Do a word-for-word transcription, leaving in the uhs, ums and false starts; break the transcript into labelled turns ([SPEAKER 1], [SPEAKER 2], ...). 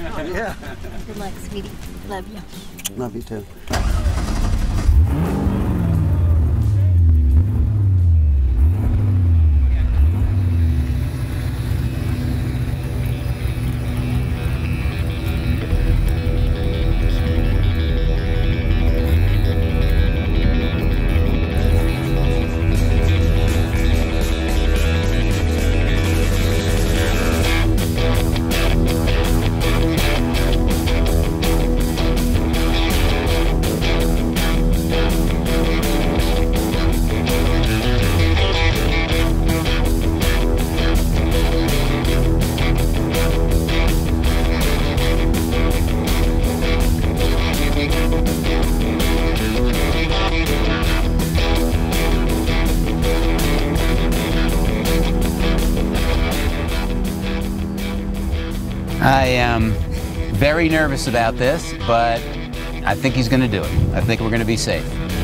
[SPEAKER 1] Yeah.
[SPEAKER 2] Good luck, sweetie. Love you.
[SPEAKER 1] Love you too.
[SPEAKER 3] I am very nervous about this, but I think he's going to do it. I think we're going to be safe.